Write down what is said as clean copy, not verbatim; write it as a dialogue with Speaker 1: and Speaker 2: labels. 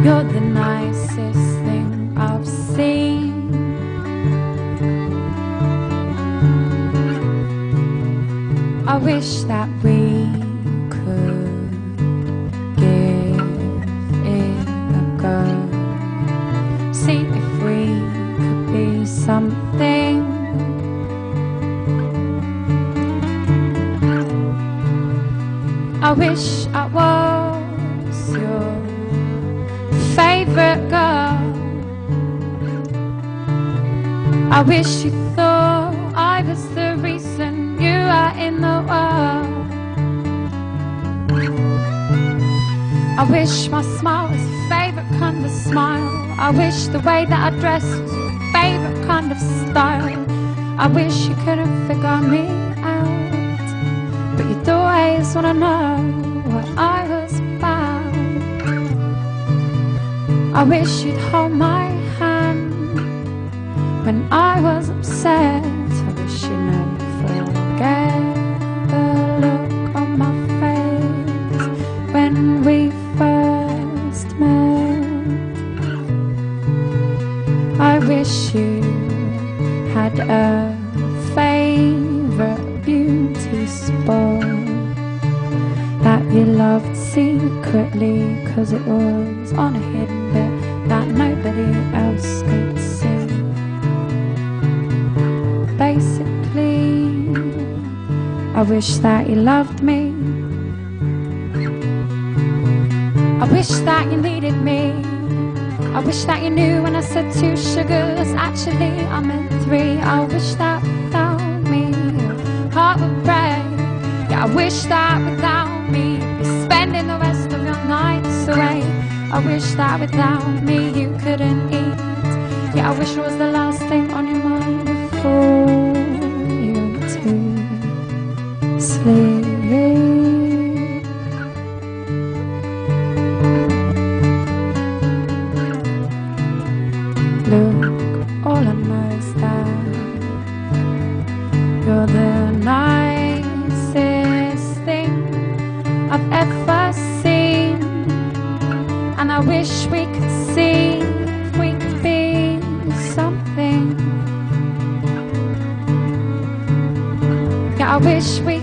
Speaker 1: You're the nicest thing I've seen. I wish that we could give it a go. See if we could be something. I wish I was your favorite girl. I wish you thought I was the reason you are in the world. I wish my smile was your favorite kind of smile. I wish the way that I dress was your favorite kind of style. I wish you couldn't figure me out, but you'd always wanna know what I was about. I wish you'd hold my hand when I was upset. I wish you'd never forget the look on my face when we first met. I wish you had a favorite beauty spot that you loved secretly, 'cause it was on a hidden bit that nobody else could see. Basically, I wish that you loved me. I wish that you needed me. I wish that you knew when I said 2 sugars, actually I meant 3. I wish that without me your heart would break. Yeah, I wish that without me you'd be spending the rest of your nights away. I wish that without me you couldn't eat. Yeah, I wish it was the last thing on your mind before you went to sleep. Look, all I know is that you're the nicest thing I've ever seen. And I wish we could see if we could be something. Yeah, I wish we